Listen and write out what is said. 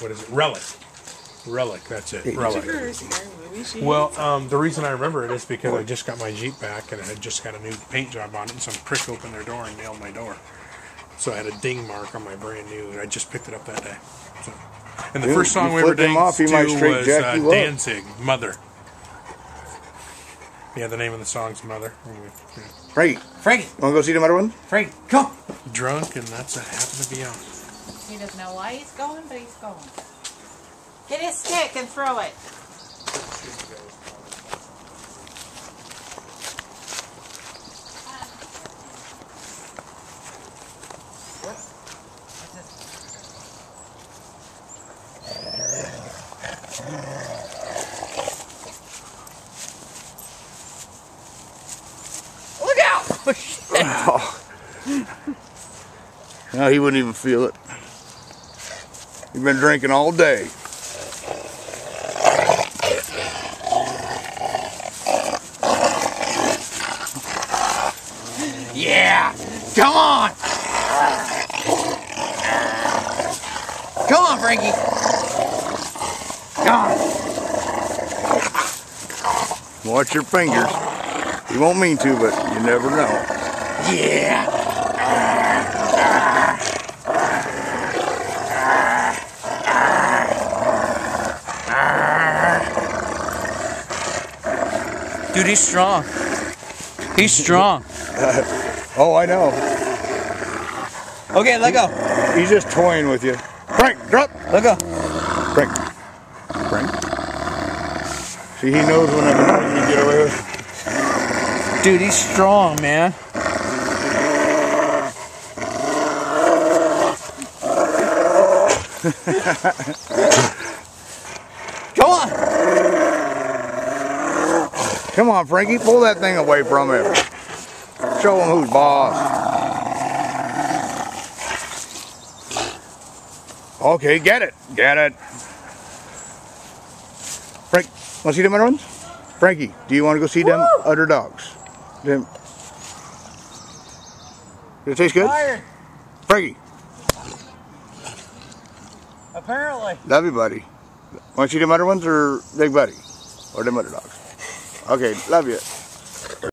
what is it? Relic. Relic, that's it. Relic. Movie, Well, the reason I remember it is because I just got my Jeep back and it had just got a new paint job on it, and some prick opened their door and nailed my door. So I had a ding mark on my brand new, and I just picked it up that day. So, and the first song we ever danced to was Danzig, Mother. Yeah, the name of the song's Mother. Yeah. Frankie, wanna go see the Mother one? Frankie, come. Drunk, and that's what happened to be on. He doesn't know why he's going, but he's going. Get his stick and throw it. Look out! Oh, shit. Oh. No, he wouldn't even feel it. He's been drinking all day. Yeah! Come on! Come on, Frankie! Come on! Watch your fingers. You won't mean to, but you never know. Yeah! Dude, he's strong. He's strong. Oh, I know. Okay, let go. He's just toying with you. Frank, drop. Let go. Frank. Frank. See, he knows whenever you get away with it. Dude, he's strong, man. Come on! Come on, Frankie, pull that thing away from him. Show him who's boss. Okay, get it. Get it. Frank, want to see them other ones? Frankie, do you want to go see them other dogs? Them. Did it taste good? Fire. Frankie. Apparently. Love you, buddy. Want to see them other ones or Big Buddy? Or them other dogs? Okay, love you.